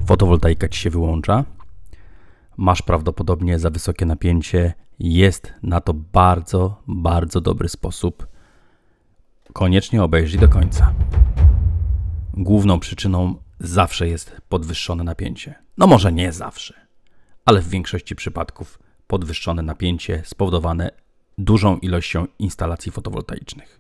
Fotowoltaika Ci się wyłącza, masz prawdopodobnie za wysokie napięcie, jest na to bardzo dobry sposób. Koniecznie obejrzyj do końca. Główną przyczyną zawsze jest podwyższone napięcie. No może nie zawsze, ale w większości przypadków podwyższone napięcie spowodowane dużą ilością instalacji fotowoltaicznych.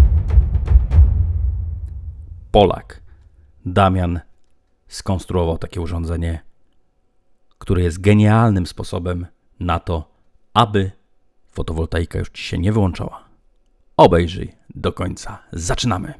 Polak Damian skonstruował takie urządzenie, które jest genialnym sposobem na to, aby fotowoltaika już Ci się nie wyłączała. Obejrzyj do końca. Zaczynamy!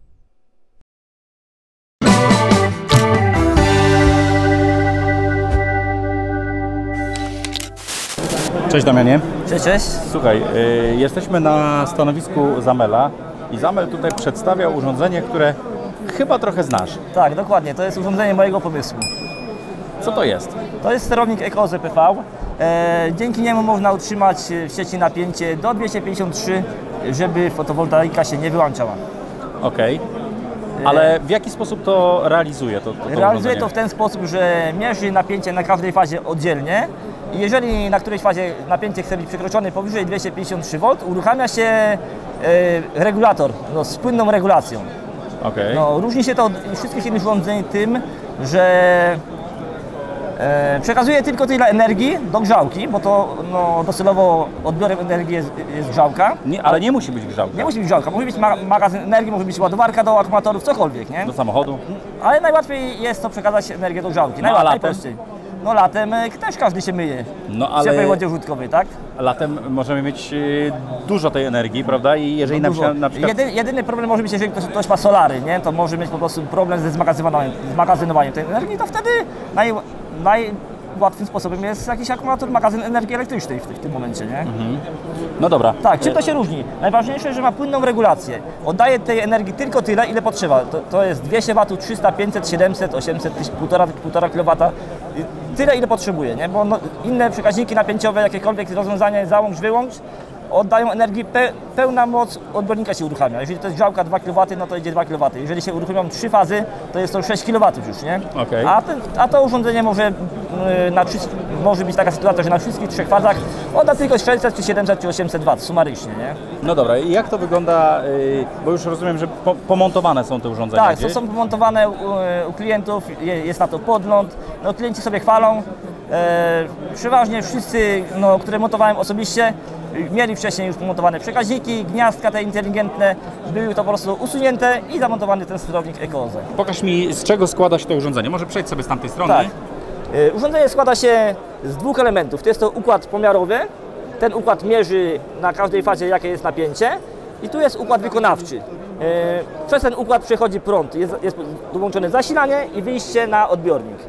Cześć Damianie. Cześć. Słuchaj, jesteśmy na stanowisku Zamela i Zamel tutaj przedstawia urządzenie, które chyba trochę znasz. Tak, dokładnie. To jest urządzenie mojego pomysłu. Co to jest? To jest sterownik EcoOZE PV. Dzięki niemu można utrzymać w sieci napięcie do 253, żeby fotowoltaika się nie wyłączała. Okej. Ale w jaki sposób to realizuje? Realizuje to w ten sposób, że mierzy napięcie na każdej fazie oddzielnie i jeżeli na którejś fazie napięcie chce być przekroczone powyżej 253V, uruchamia się regulator z płynną regulacją. Okay. Różni się to od wszystkich innych urządzeń tym, że przekazuje tylko tyle energii do grzałki, bo to docelowo odbiorem energii jest grzałka. Ale nie musi być grzałka. Nie musi być grzałka, może być magazyn energii, może być ładowarka do akumulatorów, cokolwiek, nie? Do samochodu. Ale najłatwiej jest to przekazać energię do grzałki. A latem? Najprościej. Latem też każdy się myje. W ciepłej wodzie użytkowej, tak? Latem możemy mieć dużo tej energii, prawda? I jeżeli na przykład... Jedyny problem może być, jeżeli ktoś ma solary, nie? To może mieć po prostu problem ze zmagazynowaniem tej energii, to wtedy najłatwym sposobem jest jakiś akumulator, magazyn energii elektrycznej w tym momencie, nie? No dobra. Tak, czym to się różni? Najważniejsze, że ma płynną regulację. Oddaje tej energii tylko tyle, ile potrzeba. To jest 200 W, 300, 500, 700, 800, 1,5 kW. Tyle, ile potrzebuje, nie? Bo inne przekaźniki napięciowe, jakiekolwiek rozwiązania, załącz, wyłącz, oddają energii, pełna moc odbiornika się uruchamia. Jeżeli to jest grzałka 2 kW, no to idzie 2 kW. Jeżeli się uruchomią 3 fazy, to jest to 6 kW już, nie? Okay. A to urządzenie może być taka sytuacja, że na wszystkich 3 fazach odda tylko 600, czy 700, czy 800 W sumarycznie, nie? No dobra, i jak to wygląda, bo już rozumiem, że pomontowane są te urządzenia Tak, gdzieś? to są pomontowane u klientów, jest na to podgląd, klienci sobie chwalą. Przeważnie wszyscy, które montowałem osobiście, mieli wcześniej już pomontowane przekaźniki, gniazdka te inteligentne, były to po prostu usunięte i zamontowany ten sterownik EcoOZE. Pokaż mi, z czego składa się to urządzenie. Może przejdź sobie z tamtej strony. Tak. Urządzenie składa się z 2 elementów. To jest to układ pomiarowy. Ten układ mierzy na każdej fazie, jakie jest napięcie. I tu jest układ wykonawczy. Przez ten układ przechodzi prąd. Jest dołączone zasilanie i wyjście na odbiornik.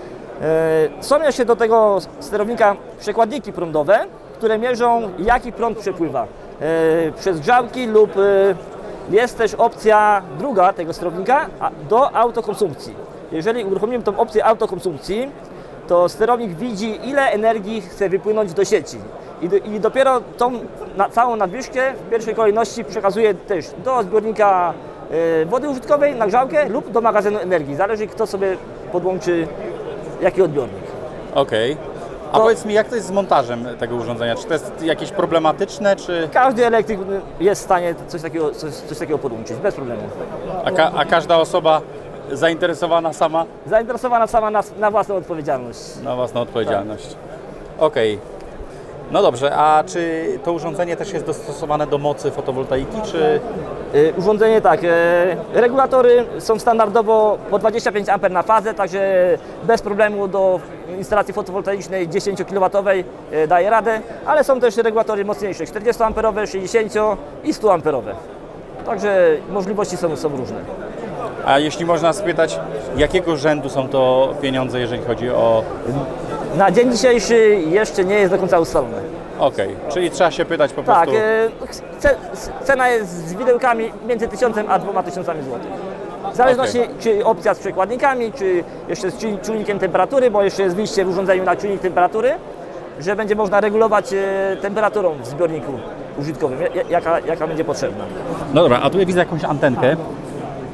Są jeszcze do tego sterownika przekładniki prądowe, które mierzą, jaki prąd przepływa przez grzałki lub jest też opcja druga tego sterownika do autokonsumpcji. Jeżeli uruchomimy tą opcję autokonsumpcji, to sterownik widzi, ile energii chce wypłynąć do sieci i dopiero tą całą nadwyżkę w pierwszej kolejności przekazuje też do zbiornika wody użytkowej na grzałkę lub do magazynu energii. Zależy, kto sobie podłączy jaki odbiornik. Okej. A powiedz mi, jak to jest z montażem tego urządzenia? Czy to jest jakieś problematyczne, czy... Każdy elektryk jest w stanie coś takiego podłączyć, bez problemu. A każda osoba zainteresowana sama? Zainteresowana sama na własną odpowiedzialność. Na własną odpowiedzialność. Tak. Okej. No dobrze, a czy to urządzenie też jest dostosowane do mocy fotowoltaiki, czy... Urządzenie tak, regulatory są standardowo po 25 A na fazę, także bez problemu do instalacji fotowoltaicznej 10 kW daje radę, ale są też regulatory mocniejsze, 40 A, 60 i 100 A. Także możliwości są różne. A jeśli można spytać, jakiego rzędu są to pieniądze, jeżeli chodzi o... Na dzień dzisiejszy jeszcze nie jest do końca ustalone. Okej, czyli trzeba się pytać po prostu... Tak, cena jest z widełkami między 1000 a 2000 zł. W zależności czy opcja z przekładnikami, czy jeszcze z czujnikiem temperatury, bo jeszcze jest wyjście w urządzeniu na czujnik temperatury, że będzie można regulować temperaturą w zbiorniku użytkowym, jaka będzie potrzebna. No dobra, a tu ja widzę jakąś antenkę.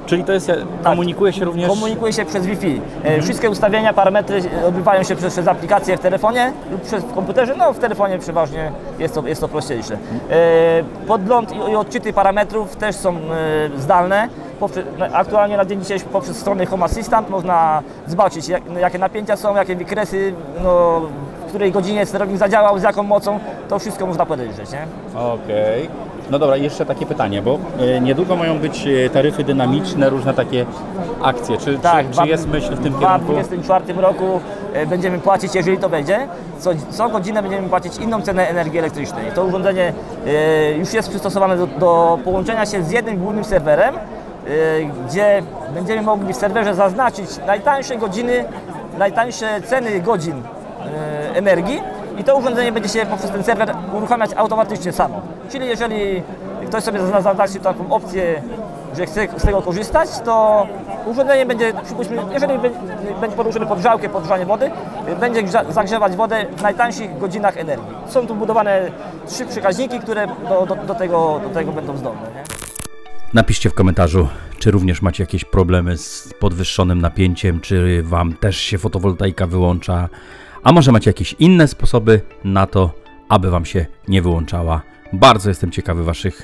Czyli to jest, komunikuje się również... Komunikuje się przez Wi-Fi. Wszystkie ustawienia, parametry odbywają się przez aplikację w telefonie lub przez komputerze. No w telefonie przeważnie jest to prościejsze. Podgląd i odczyty parametrów też są zdalne. Aktualnie na dzień dzisiejszy poprzez stronę Home Assistant można zobaczyć, jakie napięcia są, jakie wykresy, no, w której godzinie sterownik zadziałał, z jaką mocą. To wszystko można podejrzeć, nie? Okej. No dobra, jeszcze takie pytanie, bo niedługo mają być taryfy dynamiczne, różne takie akcje. Czy jest myśl w tym kierunku? W 2024 roku będziemy płacić, jeżeli to wejdzie, co godzinę będziemy płacić inną cenę energii elektrycznej. To urządzenie już jest przystosowane do połączenia się z jednym głównym serwerem, gdzie będziemy mogli w serwerze zaznaczyć najtańsze godziny, najtańsze ceny godzin energii i to urządzenie będzie się poprzez ten serwer uruchamiać automatycznie samo. Czyli jeżeli ktoś sobie zaznaczy taką opcję, że chce z tego korzystać, to urządzenie będzie, przypuśćmy, jeżeli będzie podłączone pod grzałkę, podgrzanie wody, będzie zagrzewać wodę w najtańszych godzinach energii. Są tu budowane 3 przekaźniki, które do tego będą zdolne. Nie? Napiszcie w komentarzu, czy również macie jakieś problemy z podwyższonym napięciem, czy Wam też się fotowoltaika wyłącza, a może macie jakieś inne sposoby na to, aby Wam się nie wyłączała. Bardzo jestem ciekawy Waszych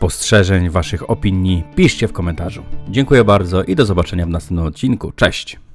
spostrzeżeń, Waszych opinii. Piszcie w komentarzu. Dziękuję bardzo i do zobaczenia w następnym odcinku. Cześć!